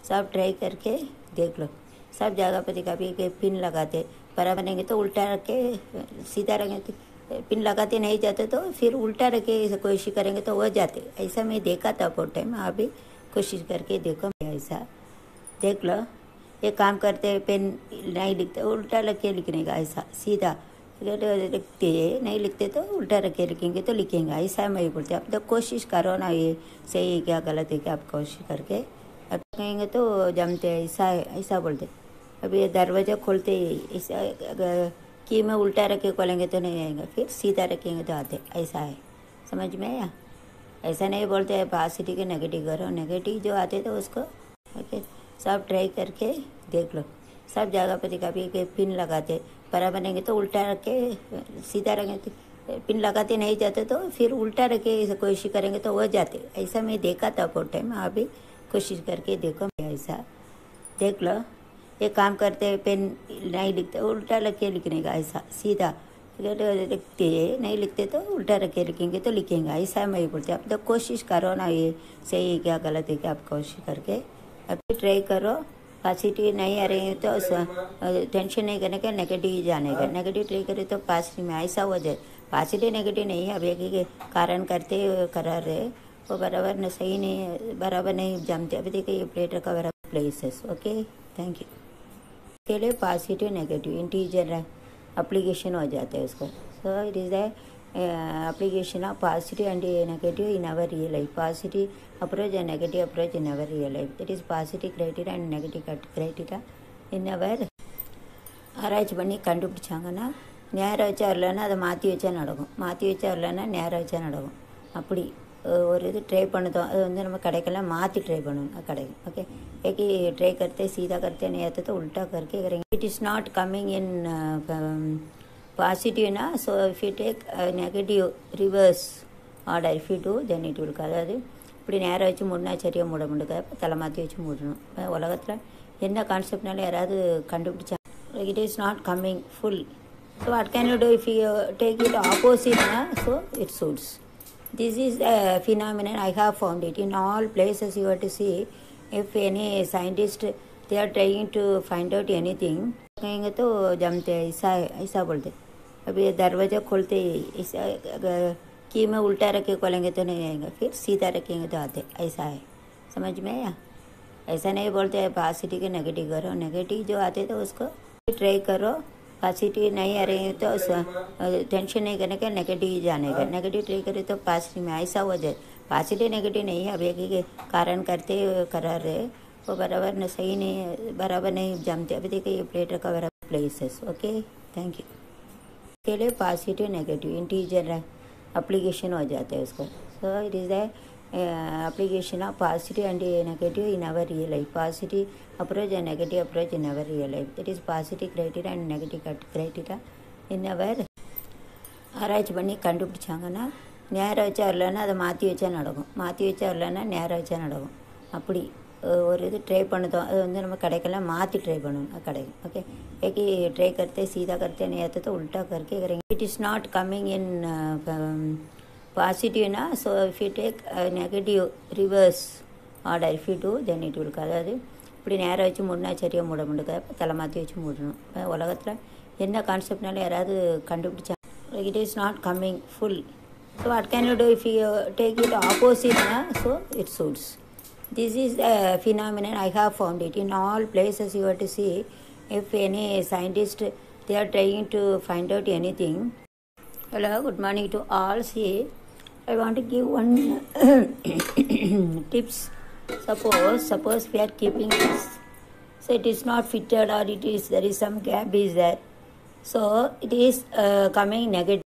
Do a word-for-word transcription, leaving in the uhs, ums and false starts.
सब ट्राई करके देख लो। सब जगह पे देखा भी कि पिन लगाते बराबर नहीं तो उल्टा रख के सीधा रखेंगे तो पिन लगाते नहीं जाते तो फिर उल्टा रख के कोशिश करेंगे तो वो जाते। ऐसा मैं देखा था बहुत टाइम, आप भी कोशिश करके देखो। ऐसा देख लो। ये काम करते पेन नहीं लिखते उल्टा रख के लिखने का, ऐसा सीधा लिखते नहीं लिखते तो उल्टा रख के लिखेंगे तो लिखेंगे। ऐसा मैं बोलते अब तो कोशिश करो ना, ये सही है क्या गलत है क्या आप कोशिश करके अब कहेंगे तो जमते। ऐसा ऐसा बोलते। अभी ये दरवाज़ा खोलते ही ऐसा की में उल्टा रख के खोलेंगे तो नहीं आएगा, फिर सीधा रखेंगे तो आते। ऐसा है, समझ में आया? ऐसा नहीं बोलते हैं पॉजिटिव के नेगेटिव करो, नेगेटिव जो आते तो उसको ओके सब ट्राई करके देख लो। सब जगह पे देखा भी कि पिन लगाते बराबर नहीं तो उल्टा रख के सीधा रखेंगे तो पिन लगाते नहीं जाते तो फिर उल्टा रख के कोशिश करेंगे तो वो जाते। ऐसा मैं देखा था बहुत टाइम, आप भी कोशिश करके देखो। ऐसा देख लो। ये काम करते पेन नहीं लिखते उल्टा रख के लिखने का, ऐसा सीधा लिखते नहीं लिखते तो उल्टा रख के लिखेंगे तो लिखेंगे। ऐसा मैं बोलते अब तो कोशिश करो ना, ये सही है क्या गलत है क्या आप कोशिश करके अभी ट्राई करो। पॉजिटिव नहीं आ रही है तो टेंशन नहीं करने का, नेगेटिव जाने का। नेगेटिव ट्राई करे तो पॉजिटिव में ऐसा हो जाए। पॉजिटिव नेगेटिव नहीं है, अब एक कारण करते करा रहे वो बराबर न सही नहीं बराबर नहीं जमते। अभी देखिए ये प्लेट रखा बराबर प्लेसेस। Okay thank you. के लिए पॉजिटिव नेगेटिव इंटीजर एप्लीकेशन हो जाता है उसको। So it is the application of positive and negative in our real life. Positive approach and negative approach in our real life. That is positive criteria and negative criteria in our ஆராய்ச்சி பண்ணி கண்டுபிடிச்சாங்கன்னா நேரம் வச்சா வரலன்னா அதை மாற்றி வச்சா நடக்கும், மாற்றி வச்சா வரலன்னா நேரம் வச்சா நடக்கும். அப்படி ஒரு இது ட்ரை பண்ணுதோம், அது வந்து நம்ம கடைக்கெல்லாம் மாற்றி ட்ரை பண்ணணும் கிடைக்கும். ஓகே एक ही ट्राई करते सीधा करते नहीं आते तो उल्टा करके करेंगे. It is not coming in positive ना, so if you take negative reverse order if you do then it will. அதாவது இப்படி நேரம் வச்சு மூடினா சரியாக மூட முடியாது, தலை மாற்றி வச்சு மூடணும். உலகத்தில் என்ன கான்செப்ட்னாலும் யாராவது கண்டுபிடிச்சா it is not coming full. So what can you do if you take it ஆப்போசிட்னா so it suits. This is the phenomenon I have found it in all places you have to see. If any scientist they are trying to find out anything कहेंगे तो जमते। ऐसा ऐसा बोलते। अभी ये दरवाज़ा खोलते ही ऐसा की में उल्टा रख के खोलेंगे तो नहीं आएगा, फिर सीधा रखेंगे तो आते। ऐसा है, समझ में आया? ऐसा नहीं बोलते हैं पॉजिटिव के नेगेटिव करो, नेगेटिव जो आते तो उसको ट्राई करो। पॉजिटिव नहीं आ रही है तो टेंशन नहीं करने का, नेगेटिव जाने का। नेगेटिव ट्राई करे तो पॉजिटिव में ऐसा हो जाए। पॉजिटिव नेगेटिव नहीं है, अब एक कारण करते करा रहे वो बराबर न सही नहीं बराबर नहीं जमते। अभी देखिए ये प्लेट रखा बराबर प्लेसेस। Okay thank you. के लिए पॉजिटिव नेगेटिव इंटीजर एप्लीकेशन हो जाता है उसको। So it is the application of positive and negative in our real life. Positive approach and negative approach in our real life. That is positive criteria and negative criteria in our ஆராய்ச்சி பண்ணி கண்டுபிடிச்சாங்கன்னா நேரம் வச்சா வரலன்னா அதை மாற்றி வச்சா நடக்கும், மாற்றி வச்சா வரலன்னா நேரம் வச்சா நடக்கும். அப்படி ஒரு இது ட்ரை பண்ணுதோம், அது வந்து நம்ம கடைக்கெல்லாம் மாற்றி ட்ரை பண்ணணும் கிடைக்கும். ஓகே एक ही ट्राई करते सीधा करते नहीं आते तो उल्टा करके करेंगे. It is not coming in positive ना, so if you take negative reverse order if you do then it will. அதாவது இப்படி நேரம் வச்சு மூடினா சரியாக மூட முடியாது, தலை மாற்றி வச்சு மூடணும். உலகத்தில் என்ன கான்செப்ட்னாலும் யாராவது கண்டுபிடிச்சா it is not coming full. So what can you do if you take it ஆப்போசிட்னா so it suits. This is the phenomenon I have found it in all places you have to see. If any scientist they are trying to find out anything. Hello, good morning to all. See, I want to give one tips. Suppose suppose we are keeping this, so it is not fitted or it is there is some gap is there, so it is uh, coming negative.